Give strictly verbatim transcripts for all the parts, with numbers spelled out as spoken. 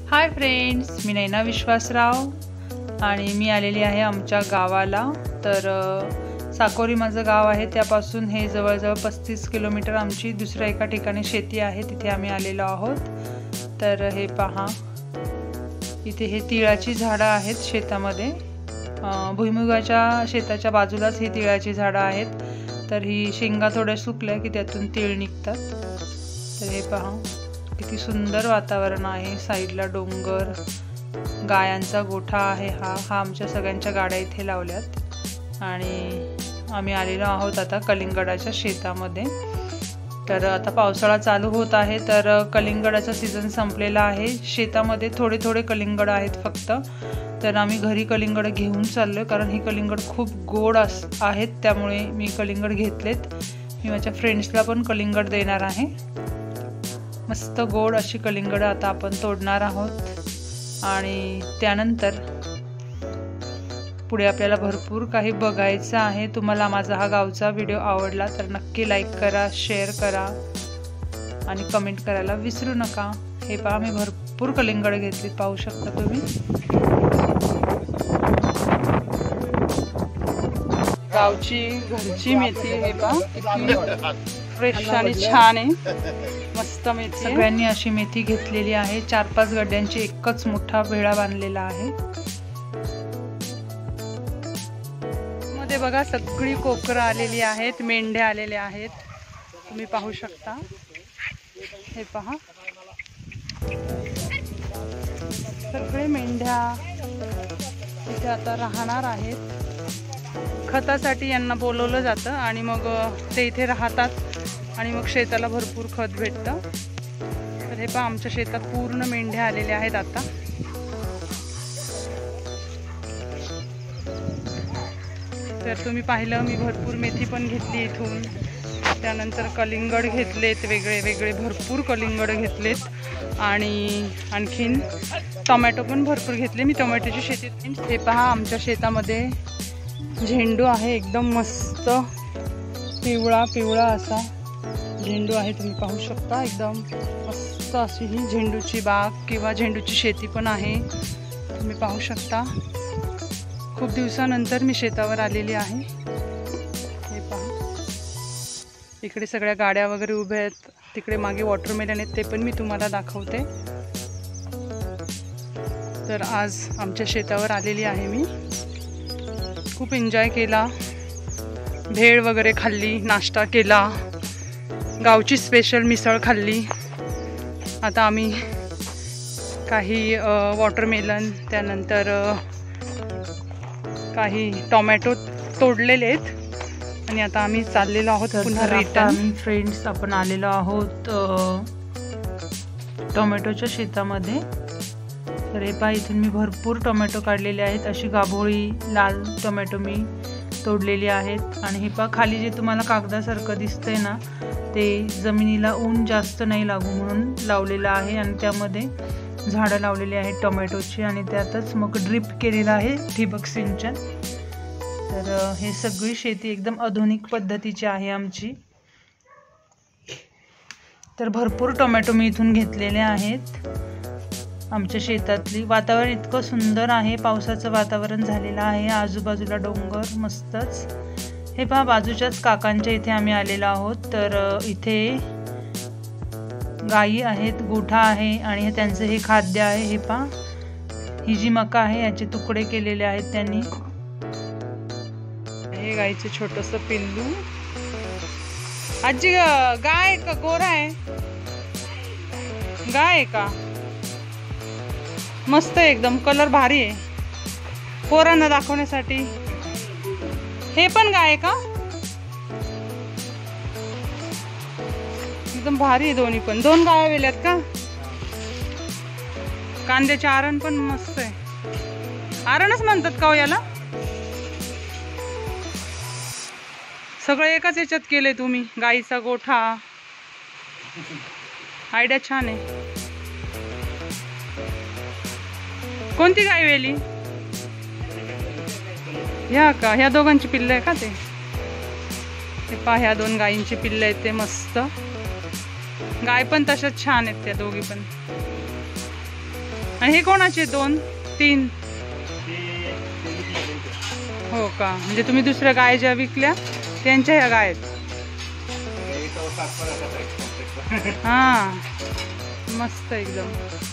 Hi friends, मी नैना विश्वासराव आणि मी आलेली आहे आमच्या गावाला। तर साकोरी माझं गाव आहे, त्यापासून हे जवळजवळ पस्तीस किलोमीटर आमची दुसऱ्या एका ठिकाणी शेती आहे, तिथे आम्ही आलेलो आहोत। तर हे पहा, इथे हे तिळाची झाडं आहेत शेतामध्ये। भुईमुगाच्या शेताच्या बाजूलाच ही तिळाची झाडं आहेत। तर ही शेंगा थोड्या सुकल्या की त्यातून तीळ निघतात। तर हे पहा, किती सुंदर वातावरण आहे। साईडला डोंगर, गायांचा गोठा आहे। हा हा आमच्या सगळ्यांच्या गाड्या इथे लावल्यात आणि आम्ही आलेलो आहोत आता कलिंगडाच्या शेतामध्ये। तर आता पावसाळा चालू होत आहे, तर कलिंगडाचा सीझन संपलेला आहे। शेतामध्ये थोडे थोडे कलिंगड आहेत फक्त। तर आम्ही घरी कलिंगड घेऊन चाललोय, कारण ही कलिंगड खूप गोड आहेत, त्यामुळे मी कलिंगड घेतलेत। मी माझ्या फ्रेंड्सला पण कलिंगड देणार आहे। मस्त गोड अशी कलिंगड आता आपण तोडणार आहोत आणि त्यानंतर पुढे आपल्याला भरपूर काही बघायचं आहे। तुम्हाला माझा हा गावचा व्हिडिओ आवडला तर नक्की लाईक करा, शेअर करा आणि कमेंट करायला विसरू नका। हे पहा, मी भरपूर कलिंगड घेतली, पाहू शकता तुम्ही। गावची घरची मेथी, हे पहा, फ्रेश आणि छान आहे, मस्त मेथी। सगळ्यांनी अशी मेथी घेतलेली आहे। चार पाच गड्ड्यांची एकच मोठा भेळा बांधलेला आहे। मध्ये बघा, सगळी कोकरं आलेली आहेत, मेंढ्या आलेल्या आहेत, तुम्ही पाहू शकता। हे पहा, सगळे मेंढ्या इथे आता राहणार आहेत। खतासाठी यांना बोलवलं जातं आणि मग ते इथे राहतात आणि मग शेताला भरपूर खत भेटतं। तर हे पहा, आमच्या शेतात पूर्ण मेंढ्या आलेल्या आहेत आता। तर तुम्ही पाहिलं, मी भरपूर मेथी पण घेतली इथून, त्यानंतर कलिंगड घेतलेत, वेगळे वेगळे भरपूर कलिंगड घेतलेत आणि आणखीन टोमॅटो पण भरपूर घेतले। मी टोमॅटोची शेती। हे पहा, आमच्या शेतामध्ये झेंडू आहे, एकदम मस्त पिवळा पिवळा असा झेंडू आहे, तुम्ही पाहू शकता। एकदम मस्त अशी ही झेंडूची बाग किंवा झेंडूची शेती पण आहे, तुम्ही पाहू शकता। खूप दिवसानंतर मी शेतावर आलेली आहे। हे पहा, इकडे सगळ्या गाड्या वगैरे उभ्या आहेत, तिकडे मागे वॉटरमेलन आहेत, ते पण मी तुम्हाला दाखवते। तर आज आमच्या शेतावर आलेली आहे मी, खूप एन्जॉय केला, भेळ वगैरे खाल्ली, नाश्ता केला, गावची स्पेशल मिसळ खाल्ली। आता आम्ही काही वॉटरमेलन, त्यानंतर काही टोमॅटो तोडलेले आहेत आणि आता आम्ही चाललेलो आहोत पुन्हा रिटर्न। फ्रेंड्स, आपण आलेलो आहोत टोमॅटोच्या शेतामध्ये। तर हे पहा, इथून मी भरपूर टोमॅटो काढलेले आहेत, अशी गाभोळी लाल टोमॅटो मी तोडलेली आहेत। आणि हे पहा, खाली जे तुम्हाला कागदासारखं दिसतंय ना, ते जमिनीला ऊन जास्त नाही लागू म्हणून लावलेलं आहे आणि त्यामध्ये झाडं लावलेली आहेत टोमॅटोची आणि त्यातच मग ड्रिप केलेलं आहे, ठिबक सिंचन। तर हे सगळी शेती एकदम आधुनिक पद्धतीची आहे आमची। तर भरपूर टोमॅटो मी इथून घेतलेले आहेत आमच्या शेतातली। वातावरण इतकं सुंदर आहे, पावसाचं वातावरण झालेलं आहे, आजूबाजूला डोंगर मस्तच। हे पहा, बाजूच्याच काकांच्या इथे आम्ही आलेलो आहोत। तर इथे गायी आहेत, गोठा आहे आणि त्यांचं हे खाद्य आहे। हे पहा, ही जी मका आहे याचे तुकडे केलेले आहेत त्यांनी। हे गायीचे छोटंसं पिल्लू। आजी, गाय का गोरा आहे? गाय आहे का? मस्त, एकदम कलर भारी आहे, पोरांना दाखवण्यासाठी। हे पण गाय आहे का? एकदम भारी आहे, दोन्ही पण। दोन गाया वेल्यात का? कांद्याचे आरण पण मस्त आहे। आरणच म्हणतात का हो याला? सगळं एकाच याच्यात केलंय तुम्ही। गाईचा गोठा, आयडिया छान आहे। कोणती गाय वेली? ह्या का? ह्या दोघांची पिल्लं आहे का ते? हे पहा, ह्या दोन गायींची पिल्लं आहेत, ते मस्त। गाय पण तशाच छान आहेत त्या दोघी पण। आणि हे कोणाचे दोन तीन? हो का, म्हणजे तुम्ही दुसऱ्या गाय ज्या विकल्या त्यांच्या ह्या गाय आहेत? हा मस्त, एकदम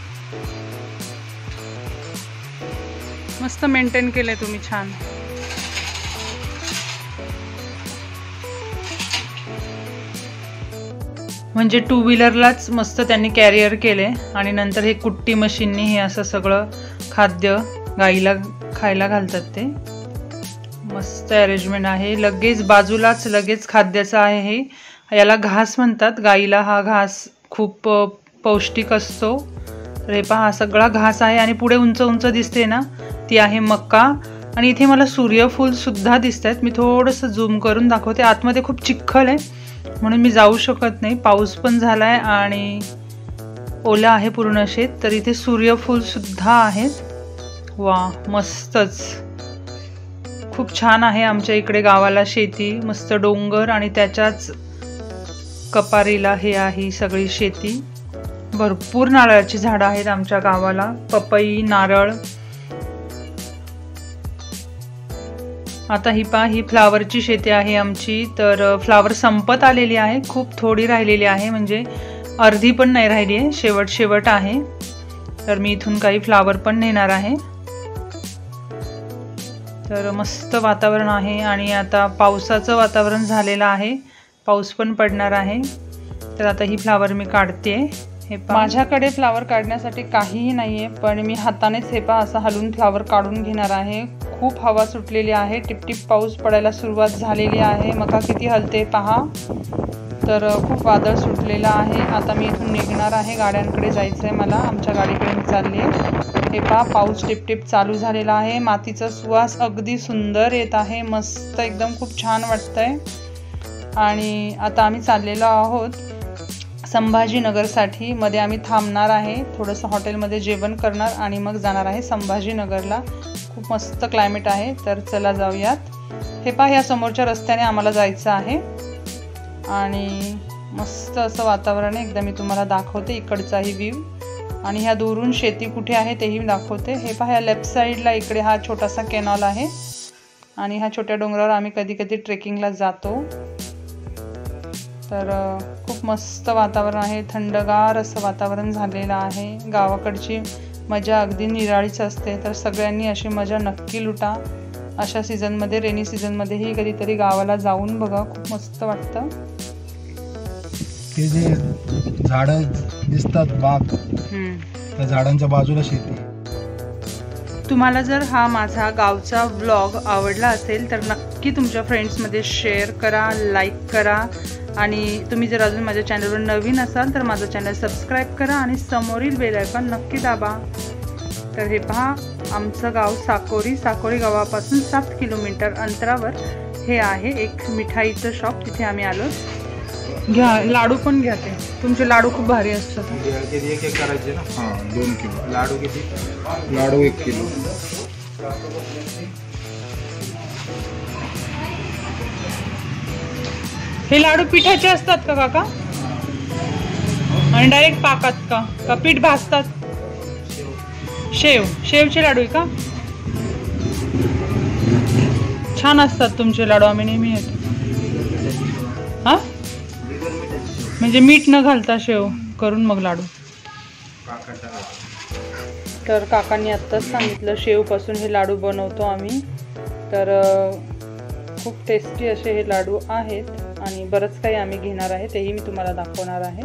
मस्त मेंटेन केलंय तुम्ही, छान. म्हणजे टू व्हीलरलाच मस्त त्यांनी कॅरियर केले आणि नंतर हे कुट्टी मशीननी हे असं सगळं खाद्य गाईला खायला घालतात. ते मस्त अरेंजमेंट आहे. लगेच बाजूलाच लगेच खाद्याचं आहे. हे याला घास म्हणतात. गाईला हा घास खूप पौष्टिक असतो. तर हे पहा, हा सगळा घास आहे आणि पुढे उंच उंच दिसते ना, ती आहे मका. आणि इथे मला सूर्यफूल सुद्धा दिसत आहेत. मी थोडंसं झूम करून दाखवते. आतमध्ये खूप चिखल आहे म्हणून मी जाऊ शकत नाही. पाऊस पण झालाय आणि ओला आहे पूर्ण शेत. तर इथे सूर्यफूल सुद्धा आहेत. वा, मस्तच, खूप छान आहे. आमच्या इकडे गावाला शेती, मस्त डोंगर आणि त्याच्याच कपारीला हे आहे सगळी शेती. भरपूर नारळाची झाडं आहेत आमच्या गावाला, पपई, नारळ. आता ही पहा, ही फ्लावरची शेती आहे आमची. तर फ्लावर संपत आलेली आहे, खूप थोडी राहिलेली आहे, म्हणजे अर्धी पण नाही राहिली आहे, शेवट शेवट आहे. तर मी इथून काही फ्लावर पण नेणार आहे. तर मस्त वातावरण आहे आणि आता पावसाचं वातावरण झालेलं आहे, पाऊस पण पडणार आहे. तर आता ही फ्लावर मी काढते. हे पहा, माझ्याकडे फ्लावर काढण्यासाठी काहीही नाही आहे, पण मी हातानेच हे पहा असं हलवून फ्लावर काढून घेणार आहे. खूप हवा सुटलेली आहे, टिपटिप पाऊस पडायला सुरुवात झालेली आहे. मका किती हलते पहा. तर खूप वादळ सुटलेलं आहे. आता मी इथून निघणार आहे, गाड्यांकडे जायचं आहे मला. आमच्या गाडीकडे मी चालली आहे. हे पहा, पाऊस टिपटिप चालू झालेला आहे. मातीचा सुवास अगदी सुंदर येत आहे, मस्त एकदम खूप छान वाटतंय. आणि आता आम्ही चाललेलो आहोत संभाजीनगरसाठी. मध्ये आम्ही थांबणार आहे, थोडंसं हॉटेलमध्ये जेवण करणार आणि मग जाणार आहे संभाजीनगरला. खूप मस्त क्लायमेट आहे. तर चला जाऊयात. हे पहा, ह्या समोरच्या रस्त्याने आम्हाला जायचं आहे आणि मस्त असं वातावरण आहे. एकदा मी तुम्हाला दाखवते इकडचाही व्ह्यू आणि ह्या दूरून शेती कुठे आहे तेही दाखवते. हे पहा, ह्या लेफ्ट साईडला इकडे हा छोटासा कॅनॉल आहे आणि ह्या छोट्या डोंगरावर आम्ही कधी कधी ट्रेकिंगला जातो. तर खूप मस्त वातावरण आहे, थंडगार असं वातावरण झालेलं आहे. गावाकडची मजा अगदी निराळीच असते. तर सगळ्यांनी अशी मजा नक्की लुटा. अशा सीझनमध्ये, रेनी सीझनमध्येही कधीतरी गावाला जाऊन बघा, खूप मस्त वाटतं. ते जे झाडं दिसतात बाग, त्या झाडांच्या बाजूला शेती. तुम्हाला जर हा माझा गावचा व्लॉग आवडला असेल तर नक्की तुमच्या फ्रेंड्समध्ये शेअर करा, लाईक करा. आणि तुम्ही जर अजून माझ्या चॅनलवर नवीन असाल तर माझं चॅनल सबस्क्राईब करा आणि समोरील बेल आयकॉन नक्की दाबा. तर हे पहा, आमचं गाव साकोरी. साकोरी गावापासून सात किलोमीटर अंतरावर हे आहे एक मिठाईचं शॉप, तिथे आम्ही आलो. घ्या, लाडू पण घ्या. ते तुमचे लाडू खूप भारी असतात. एक एक करायचे ना. हां, दोन किलो लाडू. किती लाडू? एक किलो. हे लाडू पिठाचे असतात का काका? आणि डायरेक्ट पाकात का का पीठ भाजतात? शेव शेवचे लाडू आहे का? छान असतात तुमचे लाडू, आम्ही नेहमी येतो. हा, म्हणजे मीठ न घालता शेव करून मग लाडू. तर काकांनी आत्ताच सांगितलं शेवपासून हे लाडू बनवतो आम्ही. तर खूप टेस्टी असे हे लाडू आहेत आणि बरंच काही आम्ही घेणार आहे, तेही मी तुम्हाला दाखवणार आहे.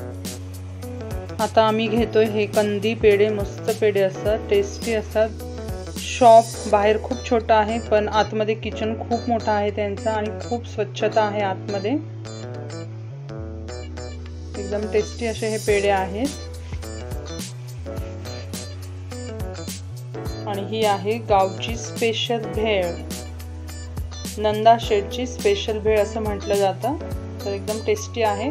आता आम्ही घेतोय हे कंदी पेढे. मस्त पेढे असतात, टेस्टी असतात. शॉप बाहेर खूप छोटा आहे पण आतमध्ये किचन खूप मोठा आहे त्यांचा आणि खूप स्वच्छता आहे आतमध्ये. एकदम टेस्टी असे हे पेढे आहेत. आणि ही आहे गावची स्पेशल भेळ, नंदा शेठची स्पेशल भेळ असं म्हटलं जातं. तर एकदम टेस्टी आहे.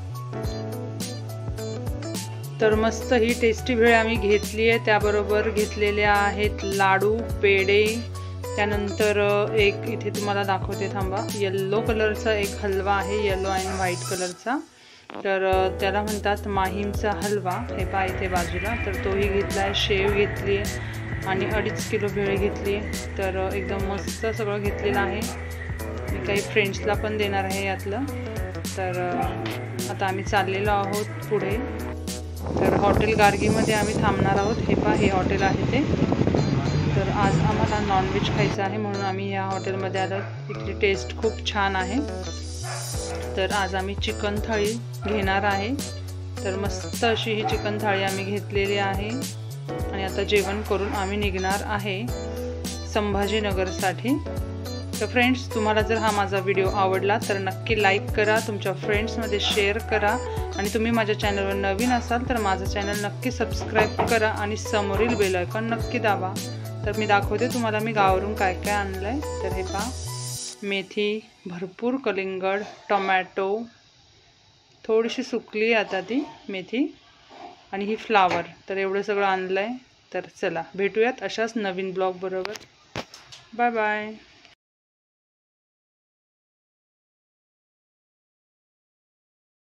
तर मस्त ही टेस्टी भेळ आम्ही घेतली आहे. त्याबरोबर घेतलेले आहेत लाडू, पेढे. त्यानंतर एक इथे तुम्हाला दाखवते, थांबा. येल्लो कलरचा एक हलवा आहे, येल्लो अँड व्हाईट कलरचा. तर त्याला म्हणतात माहीमचा हलवा. हे पहा इथे बाजूला. तर तोही घेतला आहे, शेव घेतली आहे आणि अडीच किलो भेळ घेतली आहे. तर एकदम मस्त सगळं घेतलेलं आहे. मी काही फ्रेंड्सला पण देणार आहे यातलं. तर आता आम्ही चाललेलो आहोत पुढे. तर हॉटेल गार्गीमध्ये आम्ही थांबणार आहोत. हे पहा हे हॉटेल आहे ते. तर आज आम्हाला नॉनव्हेज खायचं आहे म्हणून आम्ही ह्या हॉटेलमध्ये आलो. इथली टेस्ट खूप छान आहे. तर आज आम्ही चिकन थाळी घेणार आहे. तर मस्त अशी ही चिकन थाळी आम्ही घेतलेली आहे आणि आता जेवण करून आम्ही निघणार आहे संभाजीनगरसाठी. तर फ्रेंड्स, तुम्हाला जर हा माझा व्हिडिओ आवडला तर नक्की लाईक करा, तुमच्या फ्रेंड्समध्ये शेअर करा आणि तुम्ही माझ्या चॅनलवर नवीन असाल तर माझं चॅनल नक्की सबस्क्राईब करा आणि समोरील बेल आयकॉन नक्की दाबा. तर मी दाखवते तुम्हाला मी गावावरून काय काय आणलं आहे. तर हे पहा, मेथी, भरपूर कलिंगड, टोमॅटो, थोडीशी सुकली आता ती मेथी आणि ही फ्लावर. तर एवढं सगळं आणलं आहे. तर चला भेटूयात अशाच नवीन ब्लॉग बरोबर. Bye bye.